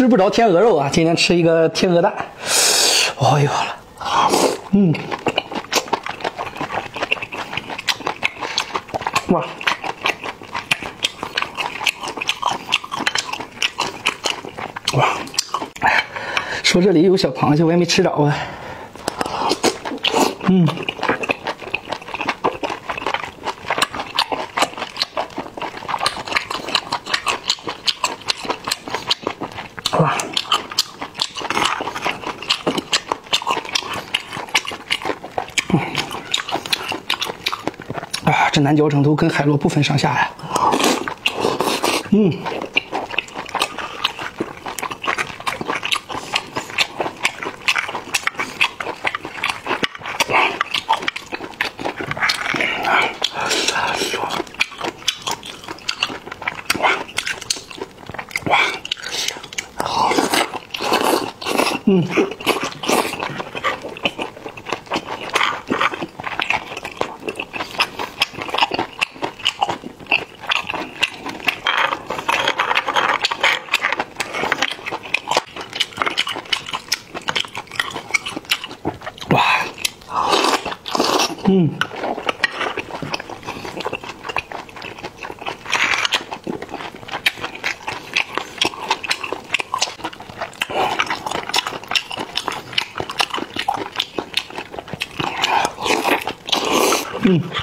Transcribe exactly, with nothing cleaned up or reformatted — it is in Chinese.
吃不着天鹅肉啊，今天吃一个天鹅蛋。哦呦了，嗯，哇，哇，哎，说这里有小螃蟹，我也没吃着啊。嗯。 哇，嗯，啊，这南椒城头跟海螺不分上下呀。嗯，哇，嗯。 哇，嗯，嗯。